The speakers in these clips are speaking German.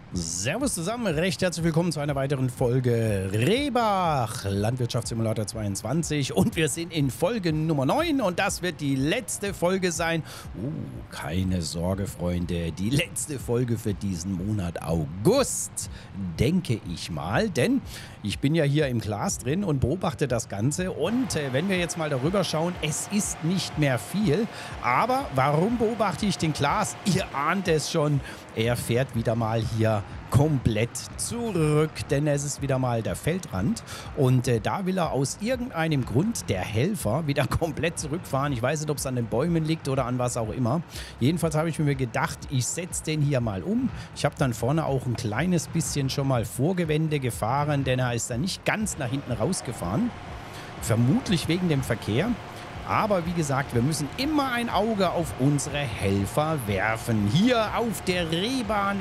Servus zusammen, recht herzlich willkommen zu einer weiteren Folge Rehbach, Landwirtschaftssimulator 22 und wir sind in Folge Nummer 9 und das wird die letzte Folge sein. Keine Sorge, Freunde, die letzte Folge für diesen Monat August, denke ich mal, denn ich bin ja hier im Glas drin und beobachte das Ganze und wenn wir jetzt mal darüber schauen, es ist nicht mehr viel, aber warum beobachte ich den Glas? Ihr ahnt es schon, er fährt wieder mal hier komplett zurück, denn es ist wieder mal der Feldrand und da will er aus irgendeinem Grund, der Helfer, wieder komplett zurückfahren. Ich weiß nicht, ob es an den Bäumen liegt oder an was auch immer. Jedenfalls habe ich mir gedacht, ich setze den hier mal um. Ich habe dann vorne auch ein kleines bisschen schon mal Vorgewende gefahren, denn er ist da nicht ganz nach hinten rausgefahren. Vermutlich wegen dem Verkehr. Aber wie gesagt, wir müssen immer ein Auge auf unsere Helfer werfen. Hier auf der Rehbach,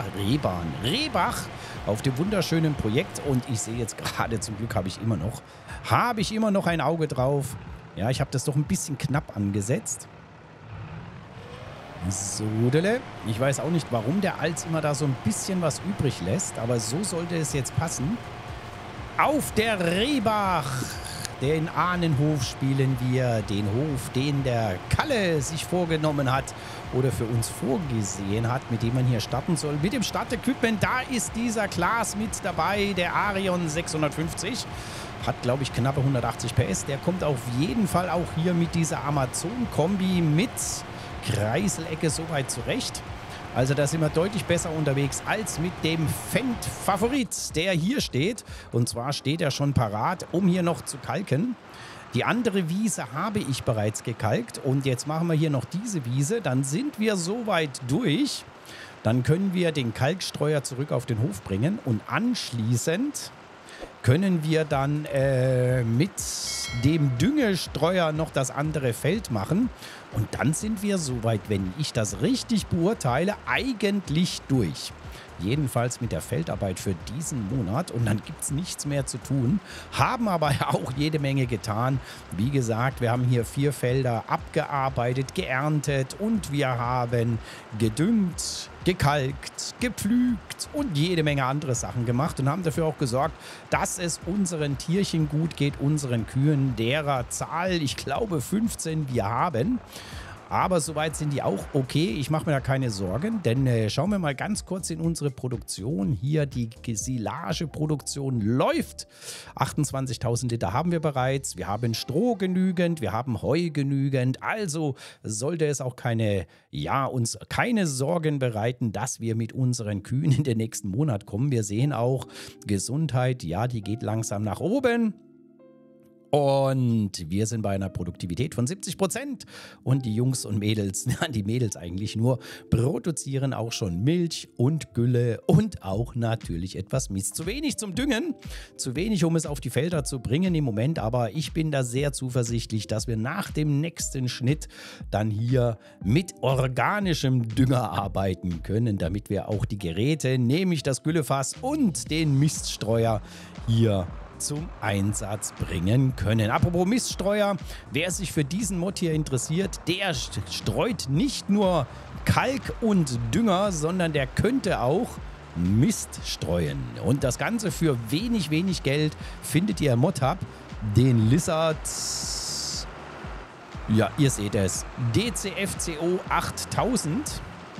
auf dem wunderschönen Projekt. Und ich sehe jetzt gerade, zum Glück habe ich immer noch ein Auge drauf. Ja, ich habe das doch ein bisschen knapp angesetzt. So, ich weiß auch nicht, warum der Alz immer da so ein bisschen was übrig lässt. Aber so sollte es jetzt passen. Auf der Rehbach. Den Ahnenhof spielen wir, den Hof, den der Kalle sich vorgenommen hat oder für uns vorgesehen hat, mit dem man hier starten soll. Mit dem Startequipment, da ist dieser Glas mit dabei, der Arion 650. Hat, glaube ich, knappe 180 PS. Der kommt auf jeden Fall auch hier mit dieser Amazon-Kombi mit Kreiselecke soweit zurecht. Also da sind wir deutlich besser unterwegs als mit dem Fendt Favorit, der hier steht. Und zwar steht er schon parat, um hier noch zu kalken. Die andere Wiese habe ich bereits gekalkt und jetzt machen wir hier noch diese Wiese. Dann sind wir soweit durch. Dann können wir den Kalkstreuer zurück auf den Hof bringen und anschließend können wir dann mit dem Düngestreuer noch das andere Feld machen. Und dann sind wir soweit, wenn ich das richtig beurteile, eigentlich durch. Jedenfalls mit der Feldarbeit für diesen Monat. Und dann gibt es nichts mehr zu tun. Haben aber auch jede Menge getan. Wie gesagt, wir haben hier 4 Felder abgearbeitet, geerntet und wir haben gedüngt, gekalkt, gepflügt und jede Menge andere Sachen gemacht und haben dafür auch gesorgt, dass es unseren Tierchen gut geht, unseren Kühen, derer Zahl, ich glaube 15 wir haben. Aber soweit sind die auch okay. Ich mache mir da keine Sorgen, denn schauen wir mal ganz kurz in unsere Produktion. Hier die Silageproduktion läuft. 28.000 Liter haben wir bereits. Wir haben Stroh genügend, wir haben Heu genügend. Also sollte es auch uns keine Sorgen bereiten, dass wir mit unseren Kühen in den nächsten Monat kommen. Wir sehen auch Gesundheit, ja, die geht langsam nach oben. Und wir sind bei einer Produktivität von 70% und die Jungs und Mädels, die Mädels eigentlich nur, produzieren auch schon Milch und Gülle und auch natürlich etwas Mist. Zu wenig zum Düngen, zu wenig, um es auf die Felder zu bringen im Moment, aber ich bin da sehr zuversichtlich, dass wir nach dem nächsten Schnitt dann hier mit organischem Dünger arbeiten können, damit wir auch die Geräte, nämlich das Güllefass und den Miststreuer hier zum Einsatz bringen können. Apropos Miststreuer, wer sich für diesen Mod hier interessiert, der streut nicht nur Kalk und Dünger, sondern der könnte auch Mist streuen. Und das Ganze für wenig Geld findet ihr im Mod-Hub, den Lizard, ja, ihr seht es, DCFCO 8000.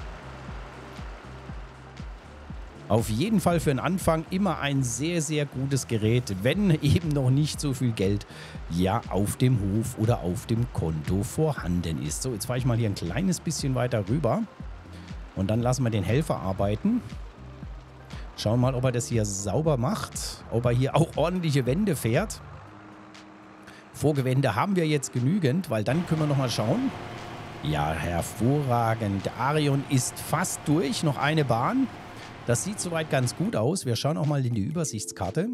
Auf jeden Fall für den Anfang immer ein sehr gutes Gerät, wenn eben noch nicht so viel Geld ja auf dem Hof oder auf dem Konto vorhanden ist. So, jetzt fahre ich mal hier ein kleines bisschen weiter rüber und dann lassen wir den Helfer arbeiten. Schauen mal, ob er das hier sauber macht, ob er hier auch ordentliche Wände fährt. Vorgewände haben wir jetzt genügend, weil dann können wir nochmal schauen. Ja, hervorragend. Der Arion ist fast durch, noch eine Bahn. Das sieht soweit ganz gut aus. Wir schauen auch mal in die Übersichtskarte.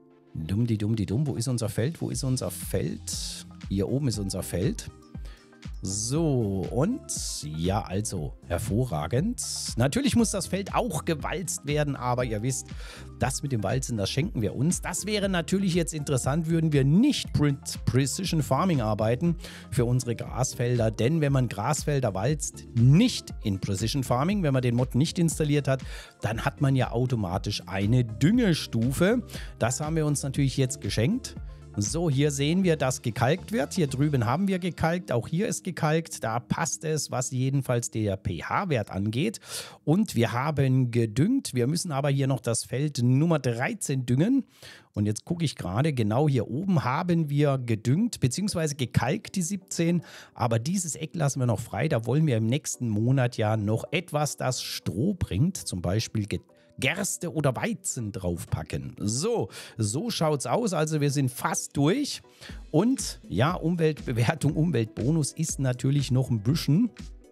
Dumm, wo ist unser Feld? Wo ist unser Feld? Hier oben ist unser Feld. So, und ja, also hervorragend. Natürlich muss das Feld auch gewalzt werden, aber ihr wisst, das mit dem Walzen, das schenken wir uns. Das wäre natürlich jetzt interessant, würden wir nicht mit Precision Farming arbeiten für unsere Grasfelder, denn wenn man Grasfelder walzt, nicht in Precision Farming, wenn man den Mod nicht installiert hat, dann hat man ja automatisch eine Düngestufe. Das haben wir uns natürlich jetzt geschenkt. So, hier sehen wir, dass gekalkt wird. Hier drüben haben wir gekalkt, auch hier ist gekalkt. Da passt es, was jedenfalls der pH-Wert angeht. Und wir haben gedüngt. Wir müssen aber hier noch das Feld Nummer 13 düngen. Und jetzt gucke ich gerade, genau hier oben haben wir gedüngt, beziehungsweise gekalkt die 17. Aber dieses Eck lassen wir noch frei. Da wollen wir im nächsten Monat ja noch etwas, das Stroh bringt, zum Beispiel Gerste oder Weizen draufpacken. So schaut's aus. Also wir sind fast durch. Und ja, Umweltbewertung, Umweltbonus ist natürlich noch ein bisschen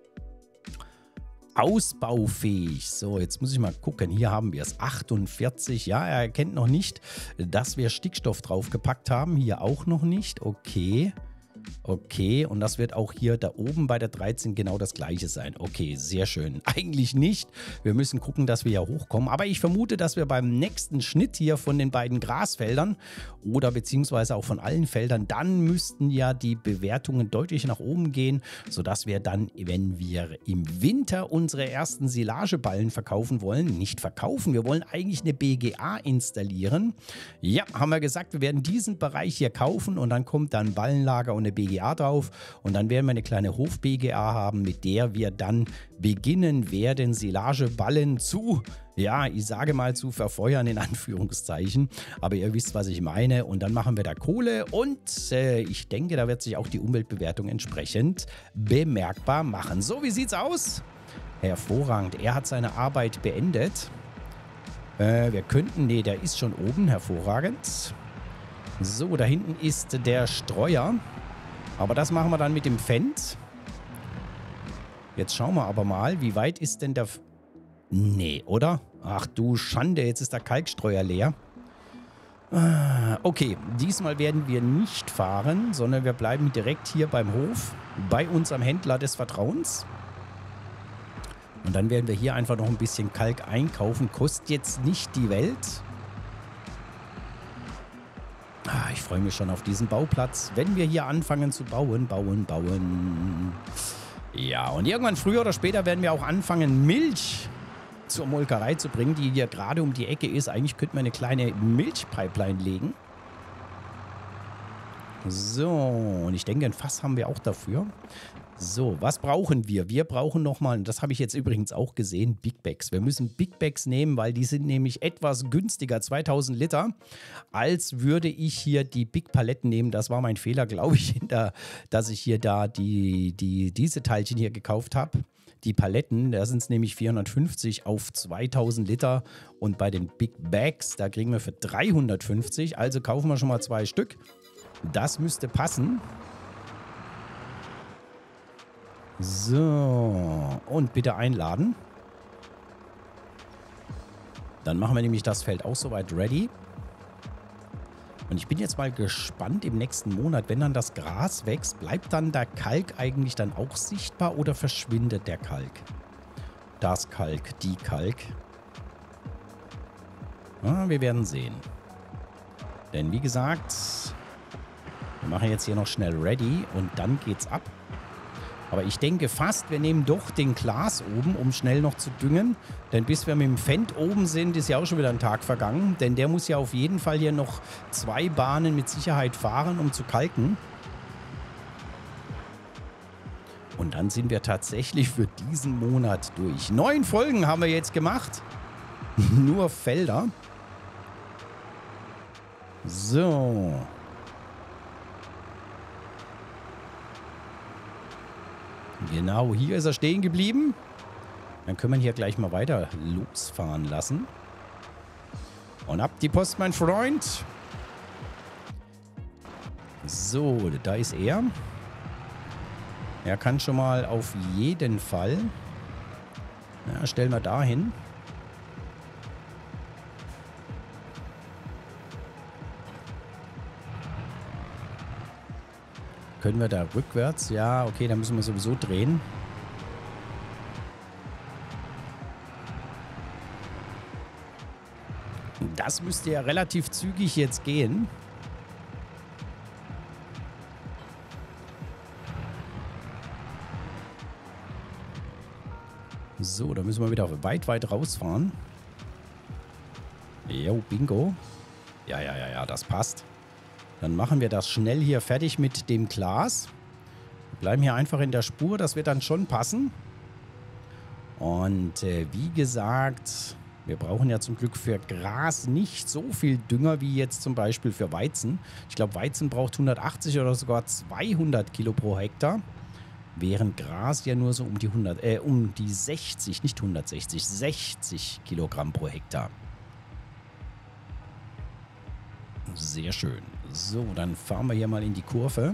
ausbaufähig. So, jetzt muss ich mal gucken. Hier haben wir es. 48. Ja, er erkennt noch nicht, dass wir Stickstoff draufgepackt haben. Hier auch noch nicht. Okay. Okay, und das wird auch hier da oben bei der 13 genau das gleiche sein. Okay, sehr schön. Eigentlich nicht. Wir müssen gucken, dass wir ja hochkommen. Aber ich vermute, dass wir beim nächsten Schnitt hier von den beiden Grasfeldern oder beziehungsweise auch von allen Feldern, dann müssten ja die Bewertungen deutlich nach oben gehen, sodass wir dann, wenn wir im Winter unsere ersten Silageballen verkaufen wollen, nicht verkaufen, wir wollen eigentlich eine BGA installieren. Ja, haben wir gesagt, wir werden diesen Bereich hier kaufen und dann kommt dann Ballenlager und eine BGA drauf und dann werden wir eine kleine Hof-BGA haben, mit der wir dann beginnen werden, Silageballen zu, ja, ich sage mal zu verfeuern in Anführungszeichen, aber ihr wisst, was ich meine, und dann machen wir da Kohle und ich denke, da wird sich auch die Umweltbewertung entsprechend bemerkbar machen. So, wie sieht's aus? Hervorragend, er hat seine Arbeit beendet. Wir könnten, nee, der ist schon oben, hervorragend. So, da hinten ist der Streuer. Aber das machen wir dann mit dem Fendt. Jetzt schauen wir aber mal, wie weit ist denn der... Nee, oder? Ach du Schande, jetzt ist der Kalkstreuer leer. Okay, diesmal werden wir nicht fahren, sondern wir bleiben direkt hier beim Hof, bei unserem Händler des Vertrauens. Und dann werden wir hier einfach noch ein bisschen Kalk einkaufen. Kostet jetzt nicht die Welt. Ich freue mich schon auf diesen Bauplatz, wenn wir hier anfangen zu bauen. Ja, und irgendwann früher oder später werden wir auch anfangen, Milch zur Molkerei zu bringen, die hier gerade um die Ecke ist. Eigentlich könnten wir eine kleine Milchpipeline legen. So, und ich denke, ein Fass haben wir auch dafür. So, was brauchen wir? Wir brauchen nochmal, das habe ich jetzt übrigens auch gesehen, Big Bags. Wir müssen Big Bags nehmen, weil die sind nämlich etwas günstiger, 2000 Liter, als würde ich hier die Big Paletten nehmen. Das war mein Fehler, glaube ich, dass ich hier da diese Teilchen hier gekauft habe. Die Paletten, da sind es nämlich 450 auf 2000 Liter und bei den Big Bags, da kriegen wir für 350, also kaufen wir schon mal 2 Stück. Das müsste passen. So, und bitte einladen. Dann machen wir nämlich das Feld auch soweit ready. Und ich bin jetzt mal gespannt im nächsten Monat, wenn dann das Gras wächst, bleibt dann der Kalk eigentlich dann auch sichtbar oder verschwindet der Kalk? Das Kalk, die Kalk. Wir werden sehen. Denn wie gesagt, wir machen jetzt hier noch schnell ready und dann geht's ab. Aber ich denke fast, wir nehmen doch den Glas oben, um schnell noch zu düngen. Denn bis wir mit dem Fendt oben sind, ist ja auch schon wieder ein Tag vergangen. Denn der muss ja auf jeden Fall hier noch 2 Bahnen mit Sicherheit fahren, um zu kalken. Und dann sind wir tatsächlich für diesen Monat durch. 9 Folgen haben wir jetzt gemacht. Nur Felder. So. Genau, hier ist er stehen geblieben. Dann können wir hier gleich mal weiter losfahren lassen. Und ab die Post, mein Freund. So, da ist er. Er kann schon mal auf jeden Fall... Ja, stellen wir da hin. Können wir da rückwärts? Ja, okay, da müssen wir sowieso drehen. Das müsste ja relativ zügig jetzt gehen. So, da müssen wir wieder weit, weit rausfahren. Jo, bingo. Ja, das passt. Dann machen wir das schnell hier fertig mit dem Glas. Wir bleiben hier einfach in der Spur, das wird dann schon passen. Und wie gesagt, wir brauchen ja zum Glück für Gras nicht so viel Dünger wie jetzt zum Beispiel für Weizen. Ich glaube, Weizen braucht 180 oder sogar 200 Kilo pro Hektar. Während Gras ja nur so um die 60, nicht 160, 60 Kilogramm pro Hektar. Sehr schön. So, dann fahren wir hier mal in die Kurve.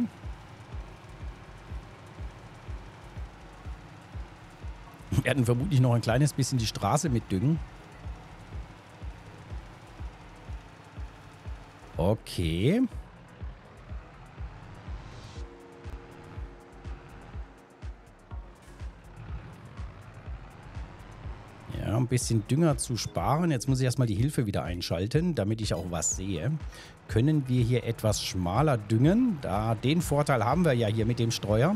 Wir werden vermutlich noch ein kleines bisschen die Straße mitdüngen. Okay. Ja, ein bisschen Dünger zu sparen. Jetzt muss ich erstmal die Hilfe wieder einschalten, damit ich auch was sehe. Können wir hier etwas schmaler düngen? Den Vorteil haben wir ja hier mit dem Streuer.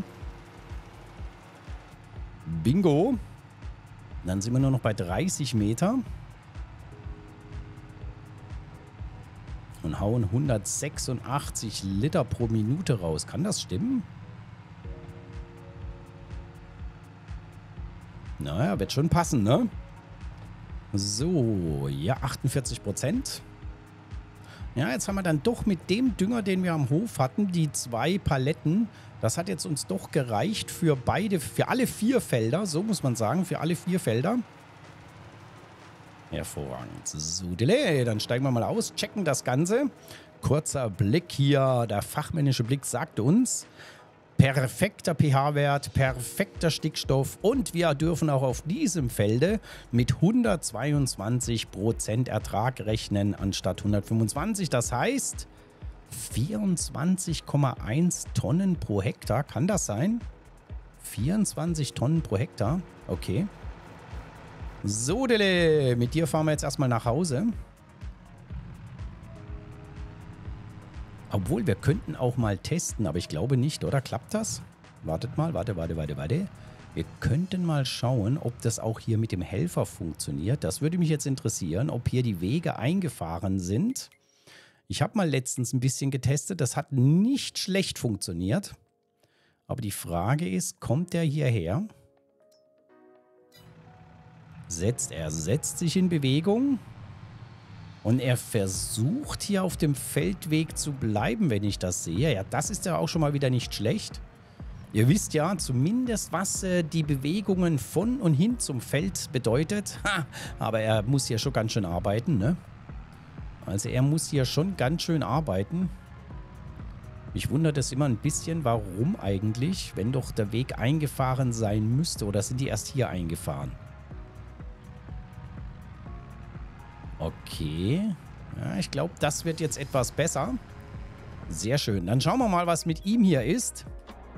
Bingo. Dann sind wir nur noch bei 30 Meter. Und hauen 186 Liter pro Minute raus. Kann das stimmen? Naja, wird schon passen, ne? So, ja, 48%. Ja, jetzt haben wir dann doch mit dem Dünger, den wir am Hof hatten, die 2 Paletten. Das hat jetzt uns doch gereicht für alle 4 Felder. So muss man sagen, für alle 4 Felder. Hervorragend. So, dann steigen wir mal aus, checken das Ganze. Kurzer Blick hier. Der fachmännische Blick sagt uns, perfekter pH-Wert, perfekter Stickstoff und wir dürfen auch auf diesem Felde mit 122% Ertrag rechnen anstatt 125. Das heißt 24,1 Tonnen pro Hektar. Kann das sein? 24 Tonnen pro Hektar? Okay. So, Dele, mit dir fahren wir jetzt erstmal nach Hause. Obwohl, wir könnten auch mal testen, aber ich glaube nicht, oder? Klappt das? Wartet mal, warte. Wir könnten mal schauen, ob das auch hier mit dem Helfer funktioniert. Das würde mich jetzt interessieren, ob hier die Wege eingefahren sind. Ich habe mal letztens ein bisschen getestet, das hat nicht schlecht funktioniert. Aber die Frage ist, kommt der hierher? Er setzt sich in Bewegung. Und er versucht hier auf dem Feldweg zu bleiben, wenn ich das sehe. Ja, das ist ja auch schon mal wieder nicht schlecht. Ihr wisst ja zumindest, was die Bewegungen von und hin zum Feld bedeutet. Ha, aber er muss hier schon ganz schön arbeiten, ne? Also er muss hier schon ganz schön arbeiten. Mich wundert es immer ein bisschen, warum eigentlich, wenn doch der Weg eingefahren sein müsste. Oder sind die erst hier eingefahren? Okay. Ja, ich glaube, das wird jetzt etwas besser. Sehr schön. Dann schauen wir mal, was mit ihm hier ist.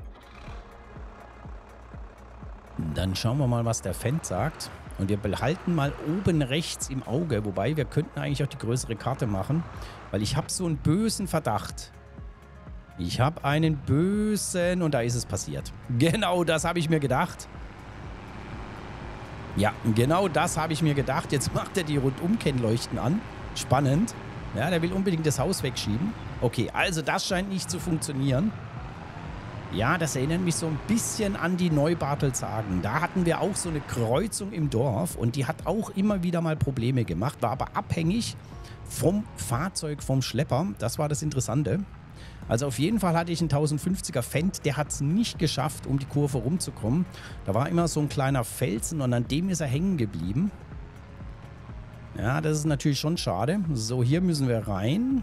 Dann schauen wir mal, was der Fendt sagt. Und wir behalten mal oben rechts im Auge. Wobei, wir könnten eigentlich auch die größere Karte machen. Weil ich habe so einen bösen Verdacht. Ich habe einen bösen... Und da ist es passiert. Genau, das habe ich mir gedacht. Ja, genau das habe ich mir gedacht. Jetzt macht er die Rundumkennleuchten an. Spannend. Ja, der will unbedingt das Haus wegschieben. Okay, also das scheint nicht zu funktionieren. Ja, das erinnert mich so ein bisschen an die Neubartelshagen. Da hatten wir auch so eine Kreuzung im Dorf und die hat auch immer wieder mal Probleme gemacht, war aber abhängig vom Fahrzeug, vom Schlepper. Das war das Interessante. Also auf jeden Fall hatte ich einen 1050er Fendt, der hat es nicht geschafft, um die Kurve rumzukommen. Da war immer so ein kleiner Felsen und an dem ist er hängen geblieben. Ja, das ist natürlich schon schade. So, hier müssen wir rein.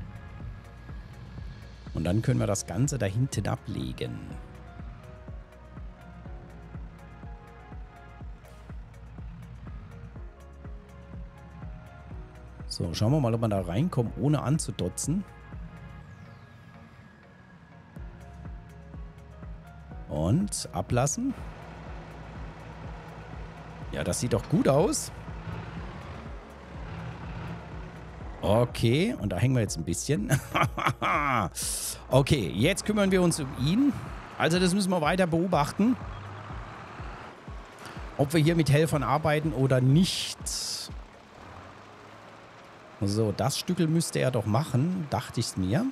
Und dann können wir das Ganze da hinten ablegen. So, schauen wir mal, ob wir da reinkommen, ohne anzudotzen. Und ablassen. Ja, das sieht doch gut aus. Okay, und da hängen wir jetzt ein bisschen. Okay, jetzt kümmern wir uns um ihn. Also das müssen wir weiter beobachten. Ob wir hier mit Helfern arbeiten oder nicht. So, das Stückel müsste er doch machen, dachte ich es mir.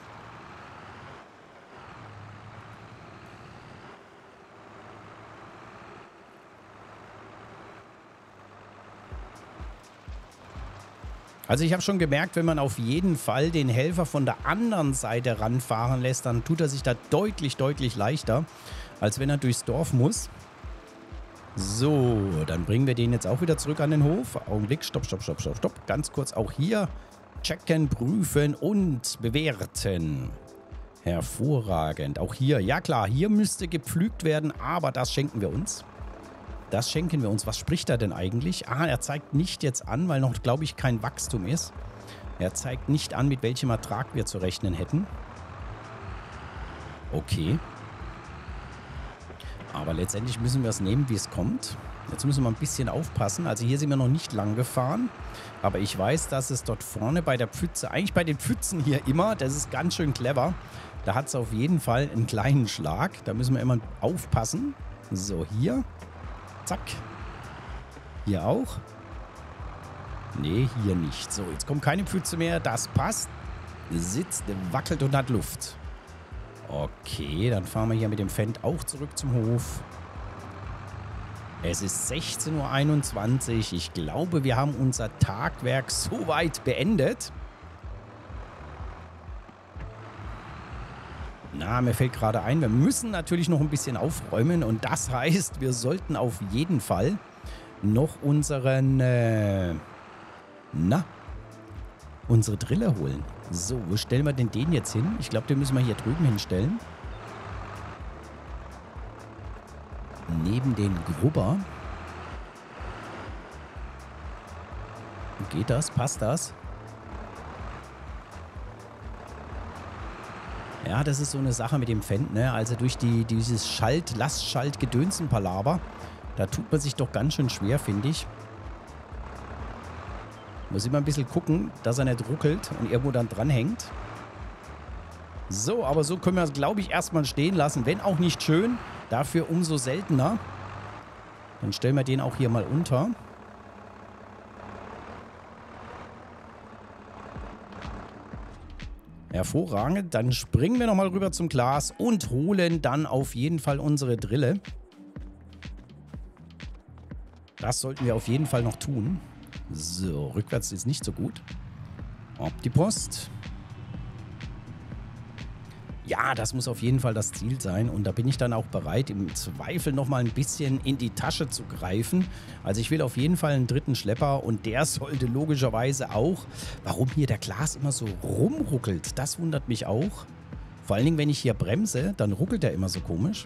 Also ich habe schon gemerkt, wenn man auf jeden Fall den Helfer von der anderen Seite ranfahren lässt, dann tut er sich da deutlich, deutlich leichter, als wenn er durchs Dorf muss. So, dann bringen wir den jetzt auch wieder zurück an den Hof. Augenblick, stopp, stopp, stopp, stopp, stopp. Ganz kurz auch hier checken, prüfen und bewerten. Hervorragend. Auch hier, ja klar, hier müsste gepflügt werden, aber das schenken wir uns. Das schenken wir uns. Was spricht er denn eigentlich? Ah, er zeigt nicht jetzt an, weil noch, glaube ich, kein Wachstum ist. Er zeigt nicht an, mit welchem Ertrag wir zu rechnen hätten. Okay. Aber letztendlich müssen wir es nehmen, wie es kommt. Jetzt müssen wir ein bisschen aufpassen. Also hier sind wir noch nicht lang gefahren. Aber ich weiß, dass es dort vorne bei der Pfütze, eigentlich bei den Pfützen hier immer, das ist ganz schön clever. Da hat es auf jeden Fall einen kleinen Schlag. Da müssen wir immer aufpassen. So, hier. Zack. Hier auch. Nee, hier nicht. So, jetzt kommt keine Pfütze mehr. Das passt. Sitzt, wackelt und hat Luft. Okay, dann fahren wir hier mit dem Fendt auch zurück zum Hof. Es ist 16:21 Uhr. Ich glaube, wir haben unser Tagwerk soweit beendet. Na, mir fällt gerade ein, wir müssen natürlich noch ein bisschen aufräumen. Und das heißt, wir sollten auf jeden Fall noch unseren, unsere Drille holen. So, wo stellen wir denn den jetzt hin? Ich glaube, den müssen wir hier drüben hinstellen. Neben den Grubber. Geht das? Passt das? Ja, das ist so eine Sache mit dem Fendt, ne? Also durch dieses Lastschalt-Gedönsen-Palaver, da tut man sich doch ganz schön schwer, finde ich. Muss immer ein bisschen gucken, dass er nicht ruckelt und irgendwo dann dranhängt. So, aber so können wir es, glaube ich, erstmal stehen lassen. Wenn auch nicht schön, dafür umso seltener. Dann stellen wir den auch hier mal unter. Hervorragend. Dann springen wir nochmal rüber zum Glas und holen dann auf jeden Fall unsere Drille. Das sollten wir auf jeden Fall noch tun. So, rückwärts ist nicht so gut. Ob die Post. Ja, das muss auf jeden Fall das Ziel sein. Und da bin ich dann auch bereit, im Zweifel nochmal ein bisschen in die Tasche zu greifen. Also ich will auf jeden Fall einen dritten Schlepper. Und der sollte logischerweise auch... Warum hier der Glas immer so rumruckelt, das wundert mich auch. Vor allen Dingen, wenn ich hier bremse, dann ruckelt er immer so komisch.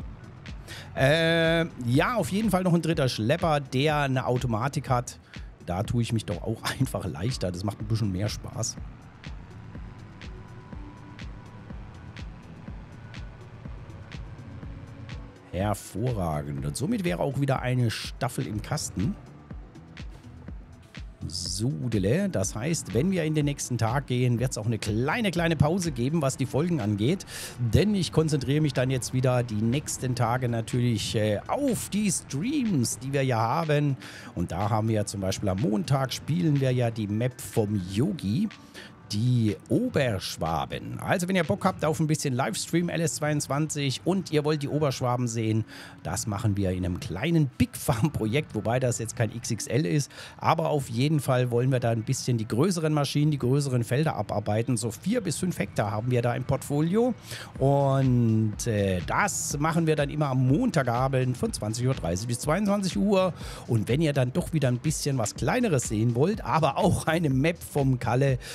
Ja, auf jeden Fall noch ein dritter Schlepper, der eine Automatik hat. Da tue ich mich doch auch einfach leichter. Das macht ein bisschen mehr Spaß. Hervorragend. Und somit wäre auch wieder eine Staffel im Kasten. Sudele. Das heißt, wenn wir in den nächsten Tag gehen, wird es auch eine kleine Pause geben, was die Folgen angeht. Denn ich konzentriere mich dann jetzt wieder die nächsten Tage natürlich auf die Streams, die wir ja haben. Und da haben wir ja zum Beispiel am Montag spielen wir ja die Map vom Yogi. Die Oberschwaben. Also wenn ihr Bock habt auf ein bisschen Livestream LS22 und ihr wollt die Oberschwaben sehen, das machen wir in einem kleinen Big Farm Projekt, wobei das jetzt kein XXL ist, aber auf jeden Fall wollen wir da ein bisschen die größeren Maschinen, die größeren Felder abarbeiten. So 4 bis 5 Hektar haben wir da im Portfolio und das machen wir dann immer am Montagabend von 20:30 Uhr bis 22 Uhr und wenn ihr dann doch wieder ein bisschen was Kleineres sehen wollt, aber auch eine Map vom Kalle, dann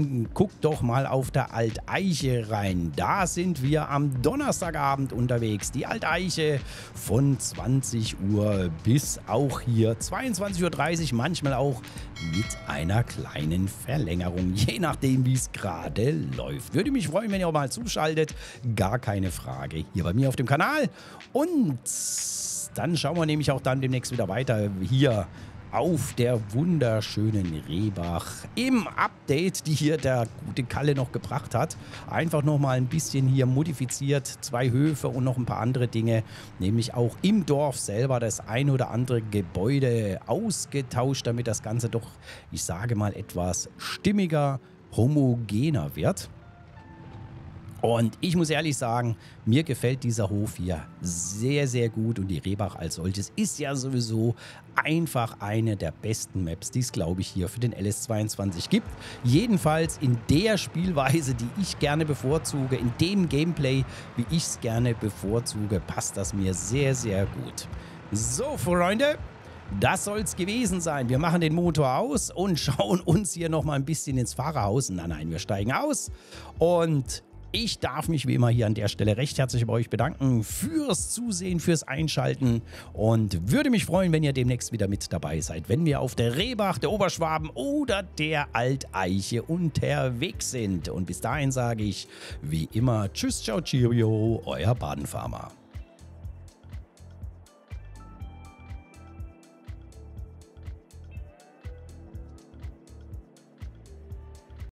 dann guckt doch mal auf der Alteiche rein. Da sind wir am Donnerstagabend unterwegs. Die Alteiche von 20 Uhr bis auch hier 22:30 Uhr, manchmal auch mit einer kleinen Verlängerung, je nachdem, wie es gerade läuft. Würde mich freuen, wenn ihr auch mal zuschaltet. Gar keine Frage. Hier bei mir auf dem Kanal. Und dann schauen wir nämlich auch dann demnächst wieder weiter hier auf der wunderschönen Rehbach im Update, die hier der gute Kalle noch gebracht hat. Einfach nochmal ein bisschen hier modifiziert, 2 Höfe und noch ein paar andere Dinge, nämlich auch im Dorf selber das ein oder andere Gebäude ausgetauscht, damit das Ganze doch, ich sage mal, etwas stimmiger, homogener wird. Und ich muss ehrlich sagen, mir gefällt dieser Hof hier sehr, sehr gut. Und die Rehbach als solches ist ja sowieso einfach eine der besten Maps, die es, glaube ich, hier für den LS22 gibt. Jedenfalls in der Spielweise, die ich gerne bevorzuge, in dem Gameplay, wie ich es gerne bevorzuge, passt das mir sehr, sehr gut. So, Freunde. Das soll es gewesen sein. Wir machen den Motor aus und schauen uns hier nochmal ein bisschen ins Fahrerhaus. Nein, wir steigen aus und ich darf mich wie immer hier an der Stelle recht herzlich bei euch bedanken fürs Zusehen, fürs Einschalten und würde mich freuen, wenn ihr demnächst wieder mit dabei seid, wenn wir auf der Rehbach, der Oberschwaben oder der Alteiche unterwegs sind. Und bis dahin sage ich wie immer Tschüss, ciao, cheerio, euer Badenfarmer.